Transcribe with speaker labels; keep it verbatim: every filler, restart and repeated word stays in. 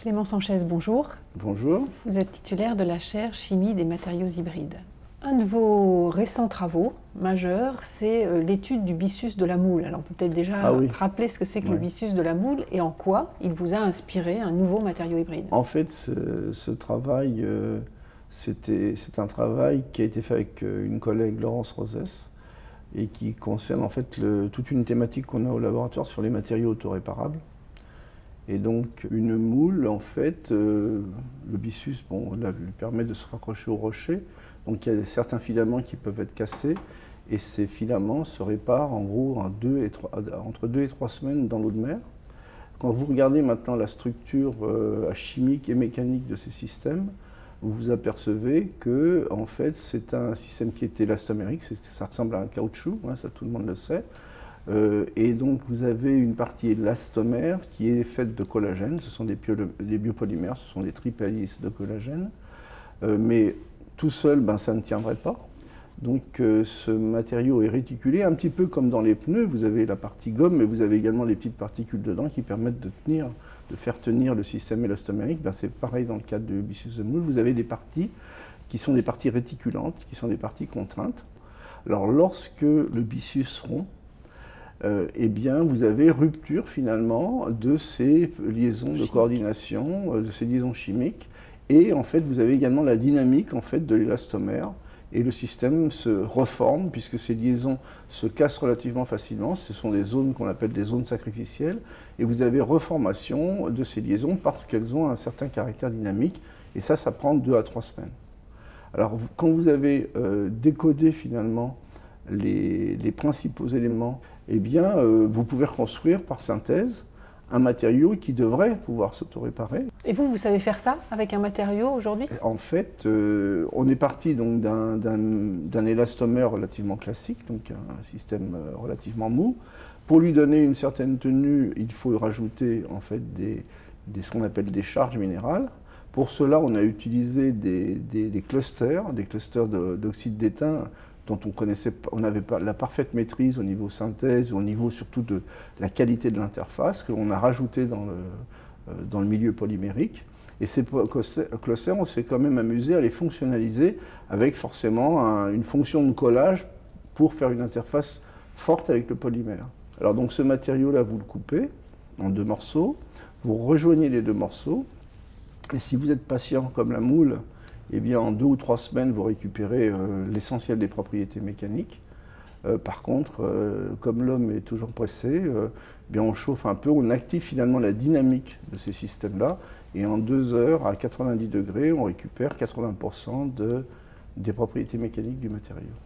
Speaker 1: Clément Sanchez, bonjour.
Speaker 2: Bonjour.
Speaker 1: Vous êtes titulaire de la chaire Chimie des matériaux hybrides. Un de vos récents travaux majeurs, c'est l'étude du byssus de la moule. Alors on peut peut-être déjà
Speaker 2: ah oui.
Speaker 1: rappeler ce que c'est que
Speaker 2: ouais.
Speaker 1: le byssus de la moule et en quoi il vous a inspiré un nouveau matériau hybride.
Speaker 2: En fait, ce, ce travail, euh, c'est un travail qui a été fait avec une collègue, Laurence Rosès, et qui concerne en fait le, toute une thématique qu'on a au laboratoire sur les matériaux autoréparables. Et donc une moule, en fait, euh, le byssus bon, là, lui permet de se raccrocher au rocher. Donc il y a certains filaments qui peuvent être cassés et ces filaments se réparent en gros en deux et trois, entre deux et trois semaines dans l'eau de mer. Quand vous regardez maintenant la structure euh, chimique et mécanique de ces systèmes, vous vous apercevez que en fait, c'est un système qui est élastomérique, ça ressemble à un caoutchouc, hein, ça tout le monde le sait. Euh, et donc vous avez une partie élastomère qui est faite de collagène, ce sont des, des biopolymères, ce sont des triple hélices de collagène, euh, mais tout seul, ben, ça ne tiendrait pas. Donc euh, ce matériau est réticulé, un petit peu comme dans les pneus, vous avez la partie gomme, mais vous avez également les petites particules dedans qui permettent de tenir, de faire tenir le système élastomérique. Ben, c'est pareil dans le cadre du byssus de moule, vous avez des parties qui sont des parties réticulantes, qui sont des parties contraintes. Alors lorsque le byssus rompt, Euh, eh bien, vous avez rupture finalement de ces liaisons de coordination, euh, de ces liaisons chimiques, et en fait, vous avez également la dynamique en fait de l'élastomère, et le système se reforme puisque ces liaisons se cassent relativement facilement. Ce sont des zones qu'on appelle des zones sacrificielles, et vous avez reformation de ces liaisons parce qu'elles ont un certain caractère dynamique, et ça, ça prend deux à trois semaines. Alors, quand vous avez euh, décodé finalement Les, les principaux éléments, eh bien, euh, vous pouvez reconstruire par synthèse un matériau qui devrait pouvoir s'auto-réparer.
Speaker 1: Et vous, vous savez faire ça avec un matériau aujourd'hui?
Speaker 2: En fait, euh, on est parti donc d'un élastomère relativement classique, donc un système relativement mou. Pour lui donner une certaine tenue, il faut rajouter en fait des, des, ce qu'on appelle des charges minérales. Pour cela, on a utilisé des, des, des clusters, des clusters d'oxyde d'étain, dont on connaissait, on n'avait pas la parfaite maîtrise au niveau synthèse, au niveau surtout de la qualité de l'interface, que l'on a rajouté dans le, dans le milieu polymérique. Et ces clusters, on s'est quand même amusé à les fonctionnaliser avec forcément un, une fonction de collage pour faire une interface forte avec le polymère. Alors donc ce matériau-là, vous le coupez en deux morceaux, vous rejoignez les deux morceaux, et si vous êtes patient comme la moule, eh bien, en deux ou trois semaines, vous récupérez euh, l'essentiel des propriétés mécaniques. Euh, par contre, euh, comme l'homme est toujours pressé, euh, eh bien, on chauffe un peu, on active finalement la dynamique de ces systèmes-là, et en deux heures, à quatre-vingt-dix degrés, on récupère quatre-vingts pour cent de, des propriétés mécaniques du matériau.